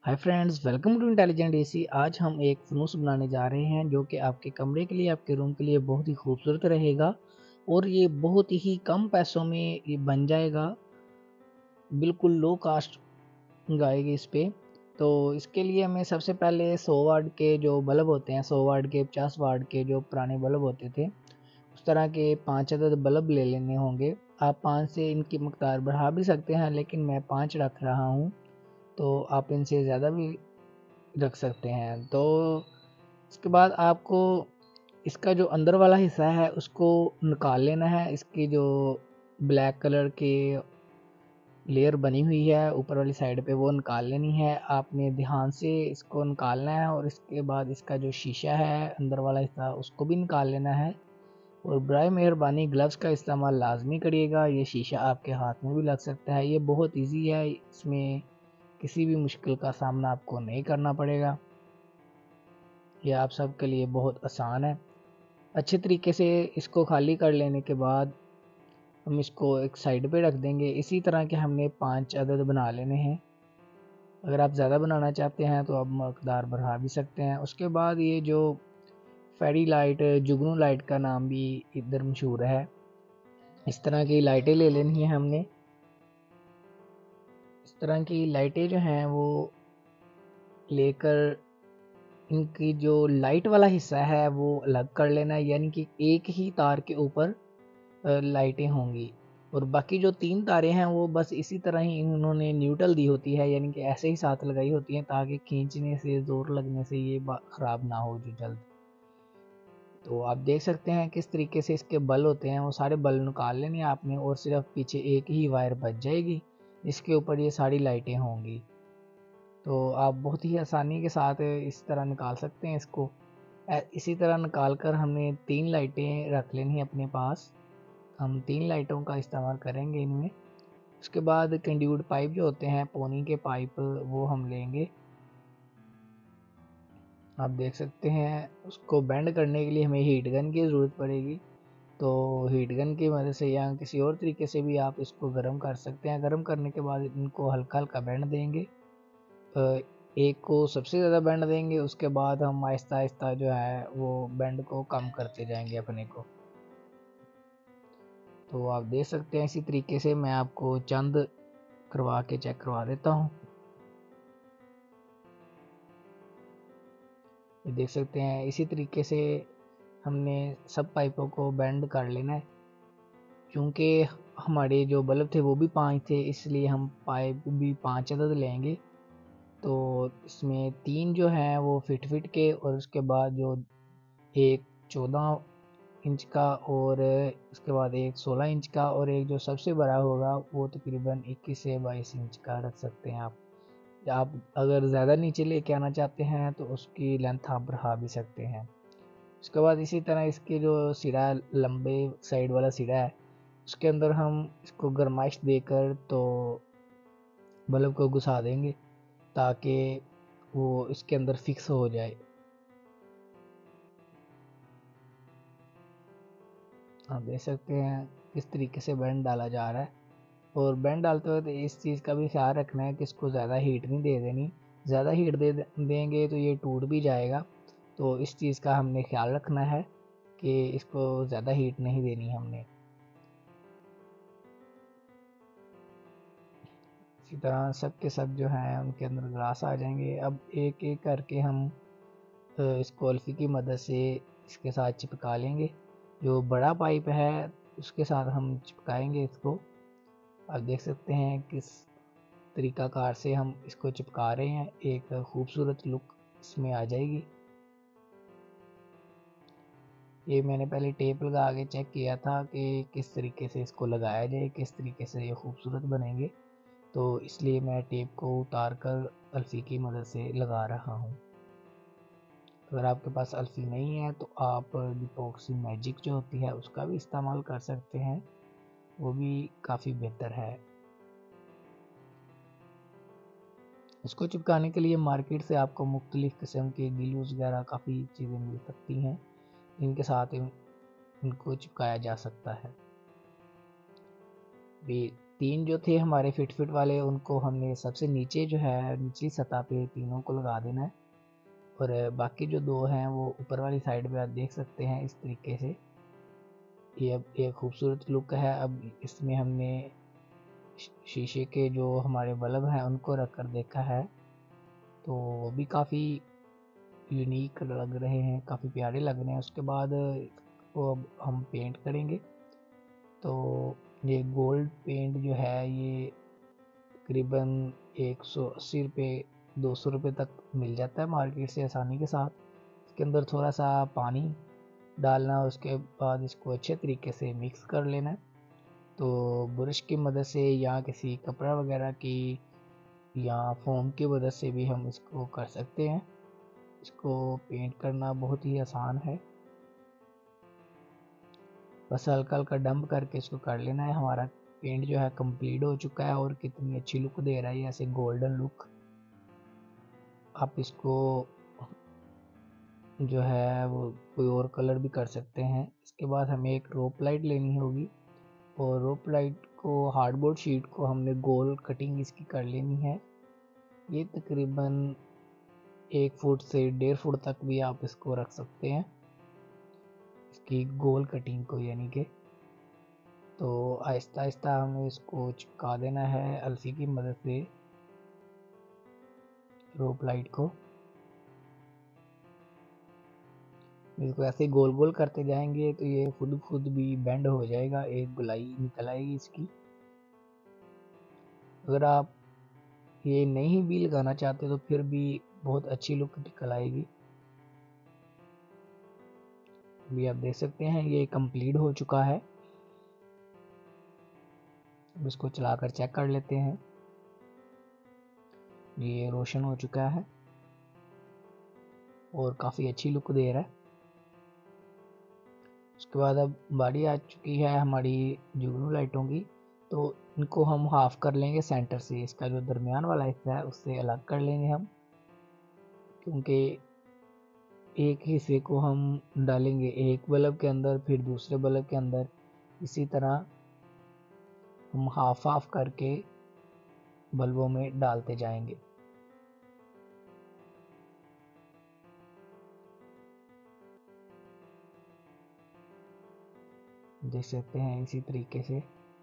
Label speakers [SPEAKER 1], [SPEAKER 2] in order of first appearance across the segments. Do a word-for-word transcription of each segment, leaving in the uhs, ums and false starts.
[SPEAKER 1] Hi friends, welcome to intelligent AC. आज हम एक फनूस बनाने जा रहे हैं जो कि आपके कमरे के लिए, आपके रूम के लिए बहुत ही खूबसूरत रहेगा और ये बहुत ही कम पैसों में ये बन जाएगा। बिल्कुल लो कास्ट आएगी इस पे। तो इसके लिए हमें सबसे पहले सौ वाट के जो बल्ब होते हैं, सौ वाट के, पचास वाट के जो पुराने बल्ब होते थे, उस तरह के पाँच अदद बल्ब ले लेने होंगे। आप पाँच से इनकी मकदार बढ़ा भी सकते हैं, लेकिन मैं पाँच रख रहा हूँ, तो आप इनसे ज़्यादा भी रख सकते हैं। तो इसके बाद आपको इसका जो अंदर वाला हिस्सा है उसको निकाल लेना है। इसकी जो ब्लैक कलर की लेयर बनी हुई है ऊपर वाली साइड पे, वो निकाल लेनी है। आपने ध्यान से इसको निकालना है और इसके बाद इसका जो शीशा है अंदर वाला हिस्सा, उसको भी निकाल लेना है। और बराए मेहरबानी ग्लव्स का इस्तेमाल लाजमी करिएगा, ये शीशा आपके हाथ में भी लग सकता है। ये बहुत ईजी है, इसमें किसी भी मुश्किल का सामना आपको नहीं करना पड़ेगा। ये आप सबके लिए बहुत आसान है। अच्छे तरीके से इसको खाली कर लेने के बाद हम इसको एक साइड पे रख देंगे। इसी तरह के हमने पांच अदद बना लेने हैं। अगर आप ज़्यादा बनाना चाहते हैं तो आप मकदार बढ़ा भी सकते हैं। उसके बाद ये जो फेरी लाइट, जुगनू लाइट का नाम भी इधर मशहूर है, इस तरह की लाइटें ले लेनी है हमने। इस तरह की लाइटें जो हैं वो लेकर इनकी जो लाइट वाला हिस्सा है वो अलग कर लेना है, यानी कि एक ही तार के ऊपर लाइटें होंगी और बाकी जो तीन तारें हैं वो बस इसी तरह ही इन्होंने न्यूट्रल दी होती है, यानी कि ऐसे ही साथ लगाई होती हैं ताकि खींचने से, जोर लगने से ये ख़राब ना हो जो जल्द। तो आप देख सकते हैं किस तरीके से इसके बल होते हैं, वो सारे बल निकाल लेने आपने और सिर्फ पीछे एक ही वायर बच जाएगी जिसके ऊपर ये सारी लाइटें होंगी। तो आप बहुत ही आसानी के साथ इस तरह निकाल सकते हैं इसको। इसी तरह निकाल कर हमने तीन लाइटें रख लेनी है अपने पास। हम तीन लाइटों का इस्तेमाल करेंगे इनमें। उसके बाद कंड्यूड पाइप जो होते हैं, पोनी के पाइप, वो हम लेंगे। आप देख सकते हैं उसको बेंड करने के लिए हमें हीट गन की ज़रूरत पड़ेगी। तो हीट गन की मदद से या किसी और तरीके से भी आप इसको गर्म कर सकते हैं। गर्म करने के बाद इनको हल्का हल्का बेंड देंगे। एक को सबसे ज़्यादा बेंड देंगे, उसके बाद हम आहिस्ता आहिस्ता जो है वो बेंड को कम करते जाएंगे अपने को। तो आप देख सकते हैं इसी तरीके से मैं आपको चंद करवा के चेक करवा देता हूँ। ये देख सकते हैं इसी तरीके से हमने सब पाइपों को बेंड कर लेना है। क्योंकि हमारे जो बल्ब थे वो भी पांच थे, इसलिए हम पाइप भी पांच अदद लेंगे। तो इसमें तीन जो हैं वो फिट फिट के, और उसके बाद जो एक चौदह इंच का, और उसके बाद एक सोलह इंच का, और एक जो सबसे बड़ा होगा वो तकरीबन इक्कीस से बाईस इंच का रख सकते हैं आप। आप अगर ज़्यादा नीचे लेके आना चाहते हैं तो उसकी लेंथ आप बढ़ा भी सकते हैं। उसके बाद इसी तरह इसके जो सिरा है, लंबे साइड वाला सिरा है, उसके अंदर हम इसको गरमाइश देकर तो बल्ब को घुसा देंगे ताकि वो इसके अंदर फिक्स हो जाए। आप देख सकते हैं किस तरीके से बैंड डाला जा रहा है। और बैंड डालते हुए तो इस चीज़ का भी ख्याल रखना है कि इसको ज़्यादा हीट नहीं दे देनी। ज़्यादा हीट दे देंगे तो ये टूट भी जाएगा। तो इस चीज़ का हमने ख्याल रखना है कि इसको ज़्यादा हीट नहीं देनी हमने। इसी तरह सब के सब जो हैं उनके अंदर ग्लास आ जाएंगे। अब एक एक करके हम इसको अल्फी की मदद से इसके साथ चिपका लेंगे। जो बड़ा पाइप है उसके साथ हम चिपकाएंगे इसको। आप देख सकते हैं किस तरीकाकार से हम इसको चिपका रहे हैं, एक खूबसूरत लुक इसमें आ जाएगी। ये मैंने पहले टेप लगा के चेक किया था कि किस तरीके से इसको लगाया जाए, किस तरीके से ये खूबसूरत बनेंगे, तो इसलिए मैं टेप को उतार कर अल्फी की मदद से लगा रहा हूँ। अगर आपके पास अल्फी नहीं है तो आप डिपॉक्सी मैजिक जो होती है उसका भी इस्तेमाल कर सकते हैं, वो भी काफ़ी बेहतर है। इसको चिपकाने के लिए मार्केट से आपको मुख्तलिफ़ किस्म के ग्लूज़ वगैरह काफ़ी चीज़ें मिल सकती हैं, जिनके साथ इन, इनको चिपकाया जा सकता है। भी तीन जो थे हमारे फिट फिट वाले, उनको हमने सबसे नीचे जो है निचली सतह पे तीनों को लगा देना है, और बाकी जो दो हैं वो ऊपर वाली साइड पे आप देख सकते हैं इस तरीके से। ये अब एक खूबसूरत लुक है। अब इसमें हमने शीशे के जो हमारे बल्ब हैं उनको रख कर देखा है, तो वो भी काफ़ी यूनिक लग रहे हैं, काफ़ी प्यारे लग रहे हैं। उसके बाद वो अब हम पेंट करेंगे। तो ये गोल्ड पेंट जो है ये तकरीबन एक सौ अस्सी रुपये दो सौ रुपये तक मिल जाता है मार्केट से आसानी के साथ। इसके अंदर थोड़ा सा पानी डालना, उसके बाद इसको अच्छे तरीके से मिक्स कर लेना है। तो ब्रश की मदद से या किसी कपड़ा वगैरह की या फोम की मदद से भी हम इसको कर सकते हैं। इसको पेंट करना बहुत ही आसान है, बस हल्का हल्का डंप करके इसको कर लेना है। हमारा पेंट जो है कंप्लीट हो चुका है, और कितनी अच्छी लुक दे रहा है ऐसे गोल्डन लुक। आप इसको जो है वो कोई और कलर भी कर सकते हैं। इसके बाद हमें एक रोप लाइट लेनी होगी, और रोप लाइट को हार्डबोर्ड शीट को हमने गोल कटिंग इसकी कर लेनी है। ये तकरीबन एक फुट से डेढ़ फुट तक भी आप इसको रख सकते हैं, इसकी गोल कटिंग को यानी कि। तो आहिस्ता आहिस्ता हमें इसको चिपका देना है अलसी की मदद से रोप लाइट को। इसको ऐसे गोल गोल करते जाएंगे तो ये खुद खुद भी बेंड हो जाएगा, एक गोलाई निकल आएगी इसकी। अगर आप ये नहीं भी लगाना चाहते तो फिर भी बहुत अच्छी लुक निकल आएगी। अभी आप देख सकते हैं ये कंप्लीट हो चुका है। अब इसको चलाकर चेक कर लेते हैं। ये रोशन हो चुका है और काफ़ी अच्छी लुक दे रहा है। उसके बाद अब बारी आ चुकी है हमारी जुगनू लाइटों की। तो इनको हम हाफ कर लेंगे सेंटर से, इसका जो दरमियान वाला हिस्सा है उससे अलग कर लेंगे हम, क्योंकि एक हिस्से को हम डालेंगे एक बल्ब के अंदर, फिर दूसरे बल्ब के अंदर, इसी तरह हम हाफ हाफ करके बल्बों में डालते जाएंगे। देख सकते हैं इसी तरीके से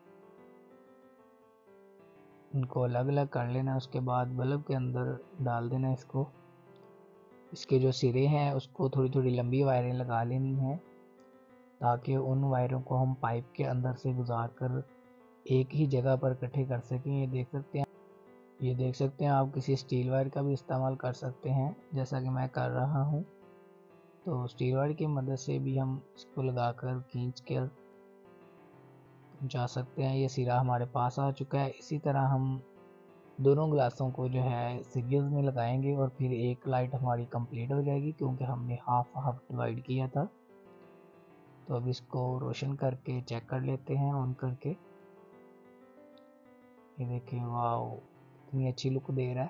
[SPEAKER 1] इनको अलग अलग कर लेना। उसके बाद बल्ब के अंदर डाल देना इसको। इसके जो सिरे हैं उसको थोड़ी थोड़ी लंबी वायरें लगा लेनी है, ताकि उन वायरों को हम पाइप के अंदर से गुजार कर एक ही जगह पर इकट्ठे कर सकें। ये देख सकते हैं ये देख सकते हैं आप किसी स्टील वायर का भी इस्तेमाल कर सकते हैं, जैसा कि मैं कर रहा हूँ। तो स्टील वायर की मदद से भी हम इसको लगाकर खींच कर पहुँचा सकते हैं। ये सिरा हमारे पास आ चुका है। इसी तरह हम दोनों ग्लासों को जो है सीरीज में लगाएंगे, और फिर एक लाइट हमारी कंप्लीट हो जाएगी, क्योंकि हमने हाफ हाफ डिवाइड किया था। तो अब इसको रोशन करके चेक कर लेते हैं ऑन करके। ये देखिए, वाह कितनी अच्छी लुक दे रहा है।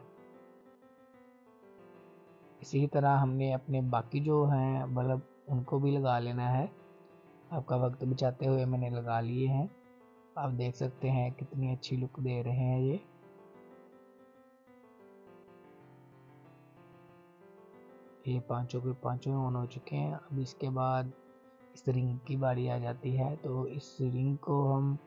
[SPEAKER 1] इसी तरह हमने अपने बाकी जो हैं बल्ब उनको भी लगा लेना है। आपका वक्त बचाते हुए मैंने लगा लिए हैं। आप देख सकते हैं कितनी अच्छी लुक दे रहे हैं ये। ये पांचों के पांचों ऑन हो चुके हैं। अब इसके बाद इस रिंग की बारी आ जाती है। तो इस रिंग को हम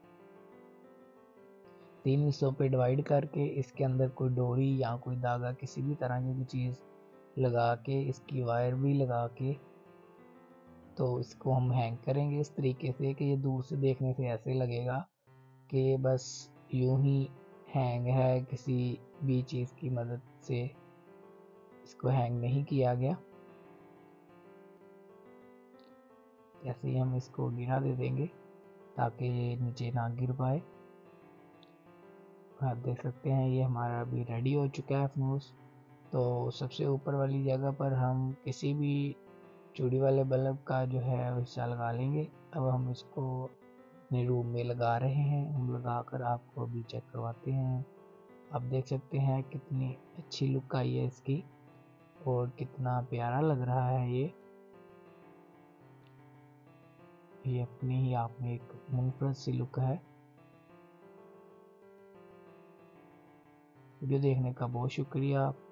[SPEAKER 1] तीन हिस्सों पे डिवाइड करके इसके अंदर कोई डोरी या कोई धागा किसी भी तरह की भी चीज़ लगा के, इसकी वायर भी लगा के, तो इसको हम हैंग करेंगे इस तरीके से कि ये दूर से देखने से ऐसे लगेगा कि बस यूं ही हैंग है, किसी भी चीज़ की मदद से इसको हैंग नहीं किया गया। ऐसे ही हम इसको गिरा दे देंगे ताकि ये नीचे ना गिर पाए। आप देख सकते हैं ये हमारा अभी रेडी हो चुका है फनूस। तो सबसे ऊपर वाली जगह पर हम किसी भी चूड़ी वाले बल्ब का जो है हिस्सा लगा लेंगे। अब हम इसको अपने रूम में लगा रहे हैं। हम लगा कर आपको अभी चेक करवाते हैं। आप देख सकते हैं कितनी अच्छी लुक आई है इसकी, और कितना प्यारा लग रहा है ये ये अपनी ही आप में एक मुनफरद सी लुक है। वीडियो देखने का बहुत शुक्रिया।